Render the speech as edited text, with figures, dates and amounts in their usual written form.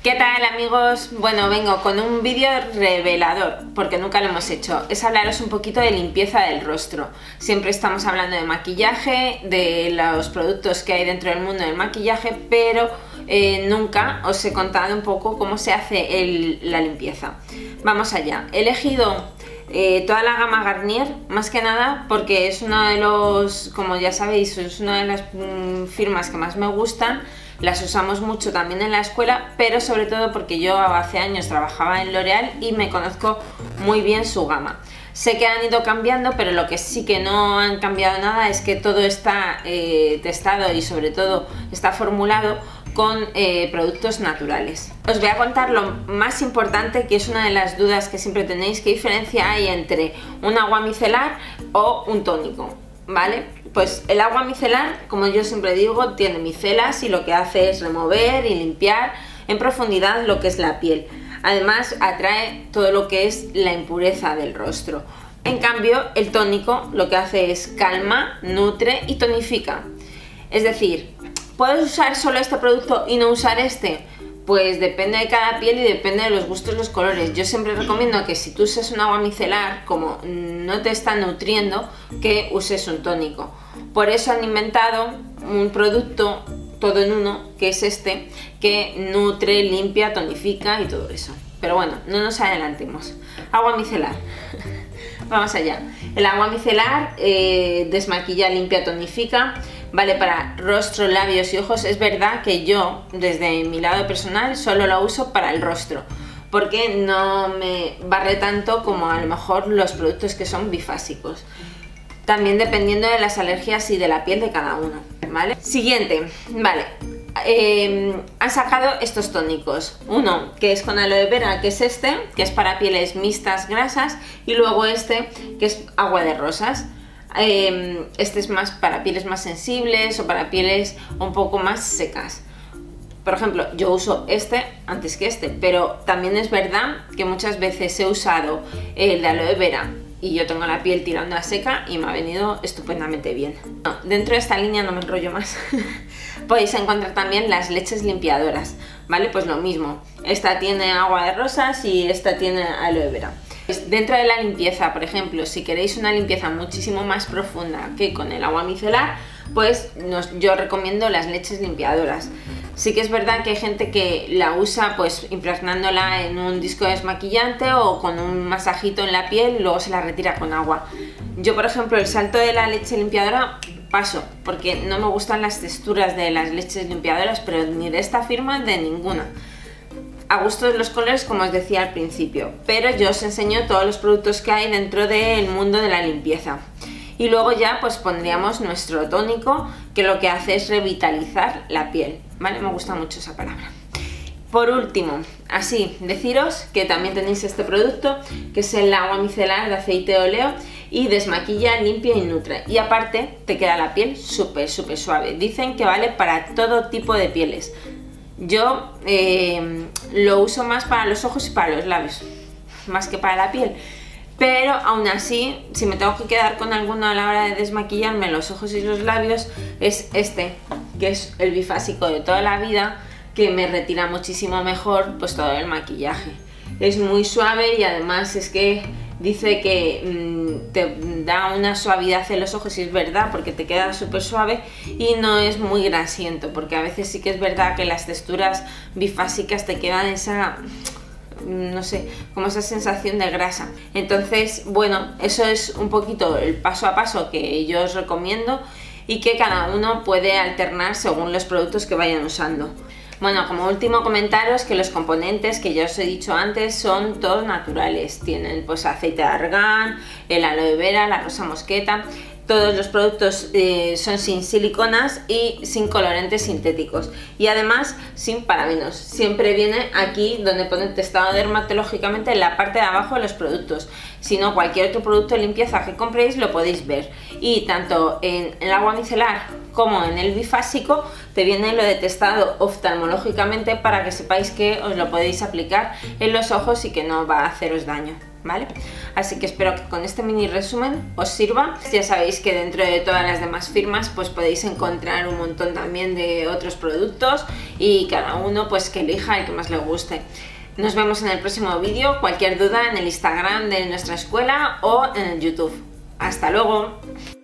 ¿Qué tal, amigos? Bueno, vengo con un vídeo revelador, porque nunca lo hemos hecho. Es hablaros un poquito de limpieza del rostro. Siempre estamos hablando de maquillaje, de los productos que hay dentro del mundo del maquillaje, pero nunca os he contado un poco cómo se hace la limpieza. Vamos allá. He elegido toda la gama Garnier, más que nada porque es uno de los, como ya sabéis, es una de las firmas que más me gustan. Las usamos mucho también en la escuela, pero sobre todo porque yo hace años trabajaba en L'Oréal y me conozco muy bien su gama. Sé que han ido cambiando, pero lo que sí que no han cambiado nada es que todo está testado y sobre todo está formulado con productos naturales. Os voy a contar lo más importante, que es una de las dudas que siempre tenéis: qué diferencia hay entre un agua micelar o un tónico, ¿vale? Pues el agua micelar, como yo siempre digo, tiene micelas y lo que hace es remover y limpiar en profundidad lo que es la piel. Además, atrae todo lo que es la impureza del rostro. En cambio, el tónico lo que hace es calma, nutre y tonifica. Es decir, ¿puedes usar solo este producto y no usar este? Pues depende de cada piel y depende de los gustos, los colores. Yo siempre recomiendo que si tú usas un agua micelar, como no te está nutriendo, que uses un tónico. Por eso han inventado un producto todo en uno, que es este, que nutre, limpia, tonifica y todo eso. Pero bueno, no nos adelantemos. Agua micelar. Vamos allá. El agua micelar desmaquilla, limpia, tonifica. Vale para rostro, labios y ojos. Es verdad que yo, desde mi lado personal, solo lo uso para el rostro, porque no me barre tanto como a lo mejor los productos que son bifásicos. También dependiendo de las alergias y de la piel de cada uno, ¿vale? Siguiente, vale. Han sacado estos tónicos. Uno que es con aloe vera, que es este, que es para pieles mixtas, grasas, y luego este, que es agua de rosas. Este es más para pieles más sensibles o para pieles un poco más secas. Por ejemplo, yo uso este antes que este, pero también es verdad que muchas veces he usado el de aloe vera y yo tengo la piel tirando a seca y me ha venido estupendamente bien. No, dentro de esta línea no me enrollo más. Podéis encontrar también las leches limpiadoras, ¿vale? Pues lo mismo, esta tiene agua de rosas y esta tiene aloe vera. Dentro de la limpieza, por ejemplo, si queréis una limpieza muchísimo más profunda que con el agua micelar, pues yo recomiendo las leches limpiadoras. Sí que es verdad que hay gente que la usa pues impregnándola en un disco desmaquillante o con un masajito en la piel y luego se la retira con agua. Yo, por ejemplo, el salto de la leche limpiadora paso, porque no me gustan las texturas de las leches limpiadoras, pero ni de esta firma, de ninguna. A gusto de los colores, como os decía al principio, pero yo os enseño todos los productos que hay dentro del mundo de la limpieza. Y luego ya pues pondríamos nuestro tónico, que lo que hace es revitalizar la piel, ¿vale? Me gusta mucho esa palabra. Por último, así, deciros que también tenéis este producto, que es el agua micelar de aceite de oleo, y desmaquilla, limpia y nutre. Y aparte te queda la piel súper suave. Dicen que vale para todo tipo de pieles. Yo lo uso más para los ojos y para los labios, más que para la piel. Pero aún así, si me tengo que quedar con alguno a la hora de desmaquillarme los ojos y los labios, es este, que es el bifásico de toda la vida, que me retira muchísimo mejor pues todo el maquillaje. Es muy suave y además es que dice que te da una suavidad en los ojos, y es verdad, porque te queda súper suave y no es muy grasiento, porque a veces sí que es verdad que las texturas bifásicas te quedan esa, no sé, como esa sensación de grasa. Entonces, bueno, eso es un poquito el paso a paso que yo os recomiendo y que cada uno puede alternar según los productos que vayan usando. Bueno, como último comentaros que los componentes que ya os he dicho antes son todos naturales. Tienen pues aceite de argán, el aloe vera, la rosa mosqueta. Todos los productos son sin siliconas y sin colorantes sintéticos, y además sin parabenos. Siempre viene aquí donde pone testado dermatológicamente en la parte de abajo de los productos. Si no, cualquier otro producto de limpieza que compréis lo podéis ver. Y tanto en el agua micelar como en el bifásico te viene lo de testado oftalmológicamente, para que sepáis que os lo podéis aplicar en los ojos y que no va a haceros daño. ¿vale? Así que espero que con este mini resumen os sirva. Ya sabéis que dentro de todas las demás firmas pues podéis encontrar un montón también de otros productos y cada uno pues que elija el que más le guste. Nos vemos en el próximo vídeo. Cualquier duda en el Instagram de nuestra escuela o en el YouTube. ¡Hasta luego!